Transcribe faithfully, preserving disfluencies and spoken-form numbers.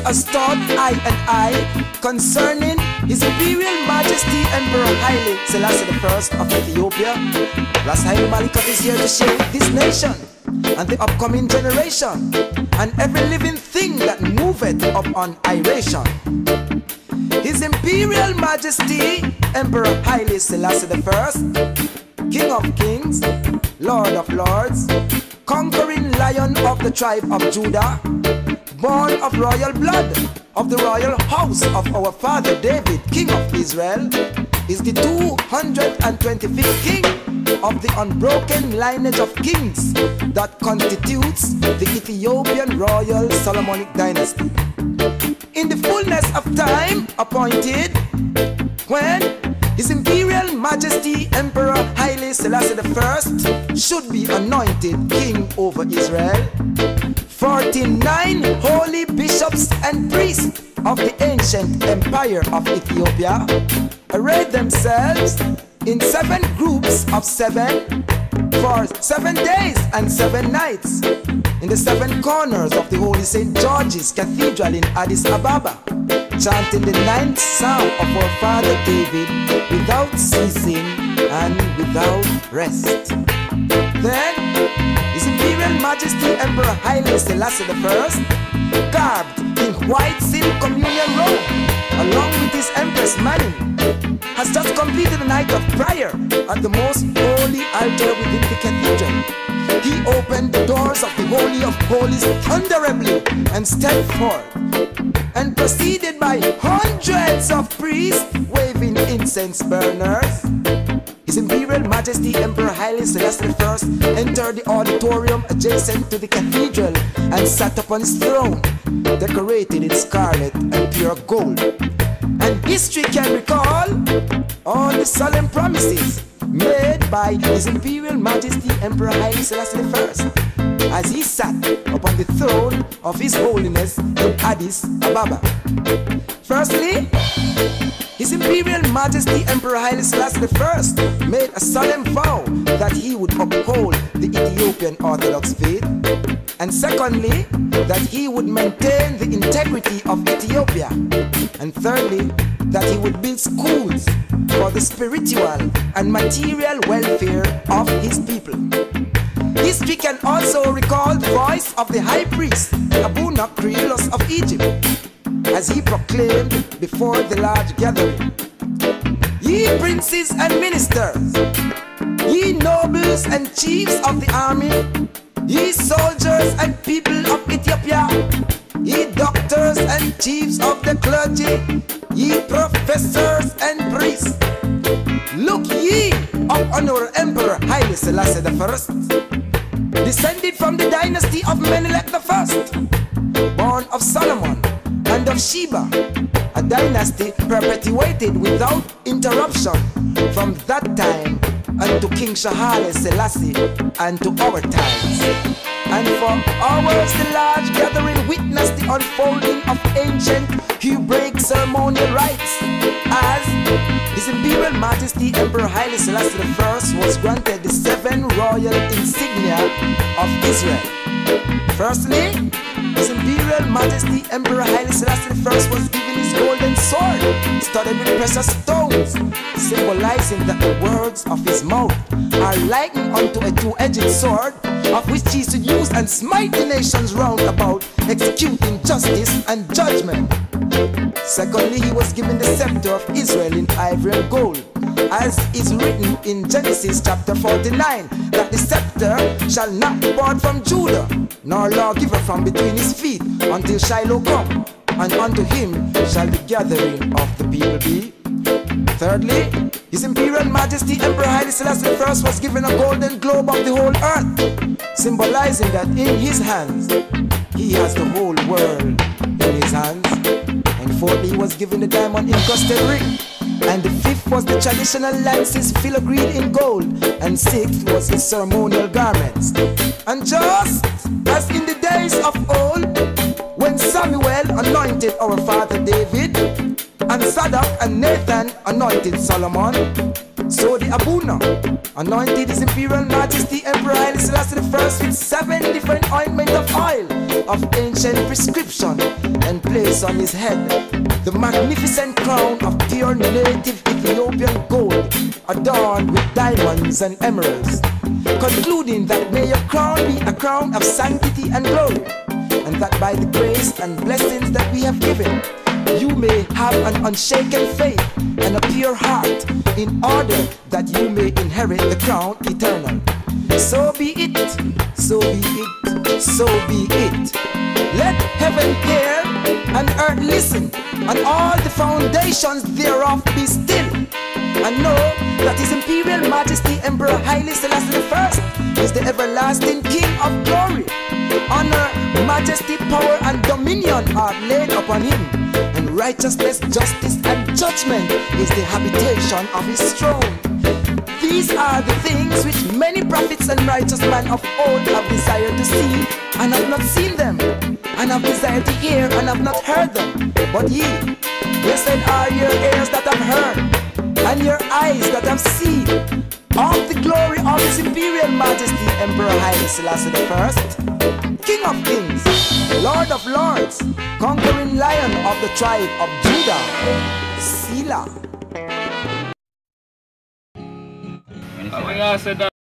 has taught I and I concerning His Imperial Majesty Emperor Haile Selassie the First of Ethiopia. Ras Haile Malikat is here to shape this nation and the upcoming generation and every living thing that moveth upon iration. His Imperial Majesty Emperor Haile Selassie the First, King of Kings, Lord of Lords, conquering Lion of the tribe of Judah, born of royal blood of the royal house of our father David, King of Israel, is the two hundred twenty-fifth King of the unbroken lineage of kings that constitutes the Ethiopian royal Solomonic dynasty. In the fullness of time appointed, when His Imperial Majesty Emperor Haile Selassie the First should be anointed king over Israel, forty-nine holy bishops and priests of the ancient empire of Ethiopia arrayed themselves in seven groups of seven for seven days and seven nights in the seven corners of the Holy Saint George's Cathedral in Addis Ababa, chanting the ninth psalm of our father David without ceasing and without rest. Then His Imperial Majesty Emperor Haile Selassie the First, garbed in white silk communion robe along with his Empress Mani, has just completed a night of prayer at the most holy altar within the cathedral. He opened the doors of the Holy of Holies thunderably and stepped forth, and preceded by hundreds of priests waving incense burners, His Imperial Majesty Emperor Haile Selassie the First entered the auditorium adjacent to the cathedral and sat upon his throne, decorated in scarlet and pure gold. And history can recall all the solemn promises made by His Imperial Majesty Emperor Haile Selassie the First as he sat upon the throne of His Holiness in Addis Ababa. Firstly, His Imperial Majesty Emperor Haile Selassie the First made a solemn vow that he would uphold the Ethiopian Orthodox faith, and secondly, that he would maintain the integrity of Ethiopia, and thirdly, that he would build schools for the spiritual and material welfare of his people. History can also recall the voice of the high priest Abuna Creolus of Egypt as he proclaimed before the large gathering, "Ye princes and ministers, ye nobles and chiefs of the army, ye soldiers and people of Ethiopia, ye doctors and chiefs of the clergy, ye professors and priests, look ye up on our Emperor Haile Selassie the First, descended from the dynasty of Menelik the First, born of Solomon and of Sheba, a dynasty perpetuated without interruption from that time unto King Haile Selassie and to our times. And for hours the large gathering witnessed the unfolding of ancient Hebraic ceremonial rites as His Imperial Majesty Emperor Haile Selassie the First was granted the seven royal insignia of Israel. Firstly, His Imperial Majesty Emperor Haile Selassie the First was given his golden sword, studded with precious stones, symbolizing that the words of his mouth are likened unto a two-edged sword, of which he should use and smite the nations round about, executing justice and judgment. Secondly, he was given the scepter of Israel in ivory and gold, as is written in Genesis chapter forty-nine, that the scepter shall not depart from Judah, nor lawgiver from between his feet, until Shiloh come, and unto him shall the gathering of the people be. Thirdly, His Imperial Majesty Emperor Haile Selassie the First was given a golden globe of the whole earth, symbolizing that in his hands he has the whole world in his hands. And fourthly, he was given the diamond encrusted ring. And the fifth was the traditional lances filigreed in gold. And sixth was his ceremonial garments. And just as in the days of old, when Samuel anointed our father David, and Zadok and Nathan anointed Solomon, So the Abuna anointed His Imperial Majesty Emperor Haile Selassie the First with seven different ointment of oil of ancient prescription and placed on his head the magnificent crown of pure native Ethiopian gold adorned with diamonds and emeralds, concluding that may your crown be a crown of sanctity and glory, and that by the grace and blessings that we have given, you may have an unshaken faith and a pure heart, in order that you may inherit the crown eternal. So be it, so be it, so be it. Let heaven hear and earth listen, and all the foundations thereof be still, and know that His Imperial Majesty Emperor Haile Selassie the First is the everlasting King of glory. Honor, majesty, power, and dominion are laid upon Him, and righteousness, justice, and judgment is the habitation of His throne. These are the things which many prophets and righteous men of old have desired to see, and have not seen them, and have desired to hear, and have not heard them. But ye, blessed are your ears that have heard, and your eyes that have seen, of the glory of His Imperial Majesty Emperor Haile Selassie the First, King of kings, Lord of lords, conquering Lion of the tribe of Judah, Selah. I said that.